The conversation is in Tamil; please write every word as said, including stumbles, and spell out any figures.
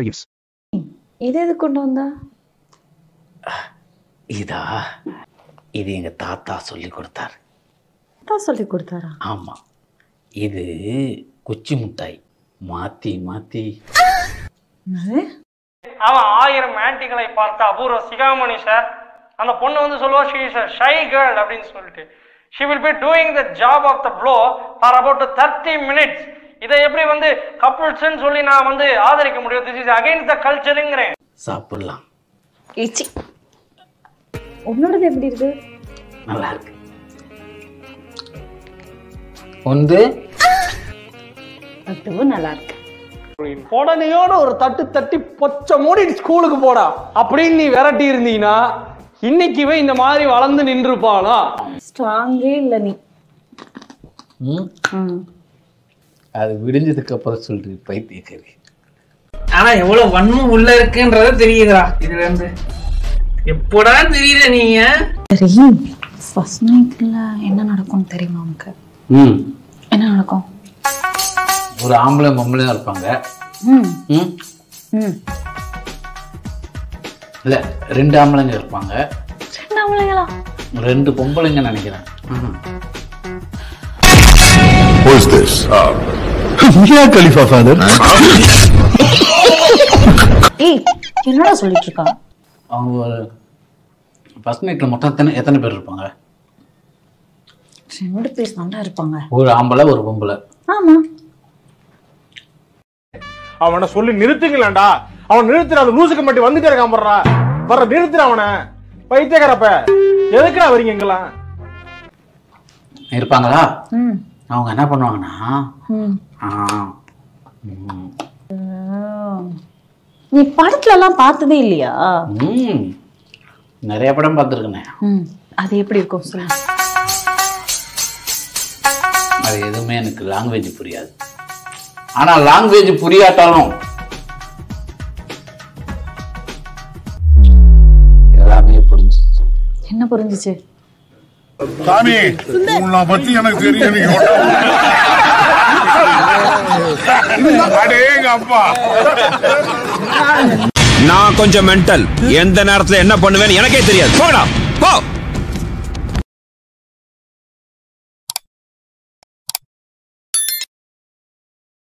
experience. இது எது கொண்டு வந்தா? இதா இது எங்க தாத்தா சொல்லி கொடுத்தார். தாத்தா சொல்லி கொடுத்தாரா? ஆமா, இது குச்சி முட்டாய் மாத்தி மாத்தி. அவன் ஆயிரம் ஆன்டிகளை பார்த்த அபூர்வ சிகாமணி சார். அந்த பொண்ணு வந்து சொல்லுவா she is a shy girl அப்படின்னு சொல்லிட்டு. she will be doing the job of the blow for about thirty minutes. இதை எப்படி வந்து கப்புள்ஸ்ன்னு சொல்லி நான் வந்து ஆதரிக்க முடியும்? this is against the cultureங்கிறேன். சாப்பிடலாம். ஏச்சி, உன்னோடது எப்படி இருக்கு? நல்லா இருக்கு. வந்து அதுவும் நல்லா இருக்கு. உடனேயோட ஒரு தட்டு தட்டி பொச்ச மூடி ஸ்கூலுக்கு போடா அப்படின்னு நீ விரட்டி இருந்தீங்கன்னா இன்னைக்குவே இந்த மாதிரி வளர்ந்து நின்றுப்பாளா? ஸ்ட்ராங்கே இல்லை நீ. அது விடிஞ்சதுக்கு அப்புறம் சொல்றீங்க பைத்தியக்காரி. ஆனா எவ்வளவு வன்மம் உள்ள இருக்குன்றத தெரியுதுடா. இதுல இருந்து எப்படா தெரியுத நீங்க? சரி, ஃபர்ஸ்ட் நைட்ல என்ன நடக்கும் தெரியுமா உனக்கு? ம், என்ன நடக்கும்? ஒரு ஆம்பளை பொம்பளையும் இருப்பாங்க. ம் ம் ம் இல்ல, ரெண்டு ஆம்பளைங்க இருப்பாங்க. ரெண்டு ஆம்பளைங்களா? ரெண்டு பொம்பளைங்க நினைக்கிறேன். Who is this? Uh, Mia Khalifa father. ஏய், என்னடா சொல்லிட்டு இருக்கா? அவங்க ஒரு ஃபர்ஸ்ட் நைட்ல மொத்தம் எத்தனை எத்தனை பேர் இருப்பாங்க? ரெண்டு பேர் தாண்டா இருப்பாங்க. ஒரு ஆம்பளை ஒரு பொம்பளை. ஆமா. அவனை சொல்லி நிறுத்துங்களேன்டா. அவன் நிறுத்துற அந்த லூசுக்கு மட்டும் வந்துட்டே இருக்கான். போடுறா வர நிறுத்துற அவனை. பைத்தியக்காரப்ப எதுக்குடா வரீங்க எங்கெல்லாம்? இருப்பாங்களா? ம் அவங்க என்ன பண்ணுவாங்கன்னா, ம் ஆ, நீ படத்துல எல்லாம் பார்த்ததே இல்லையா? ம், நிறைய படம் பார்த்துருக்கேனே. ம் அது எப்படி இருக்கும் சொல்லு. அது எதுவுமே எனக்கு லாங்குவேஜ் புரியாது. ஆனா லாங்குவேஜ் புரியாட்டாலும் எல்லாமே புரிஞ்சு. என்ன புரிஞ்சிச்சு? சாமி, உன்னை பத்தி எனக்கு தெரியும். அடேங்க அப்பா, நான் கொஞ்சம் மென்டல். எந்த நேரத்துல என்ன பண்ணுவேன்னு எனக்கே தெரியாது. போடா போ.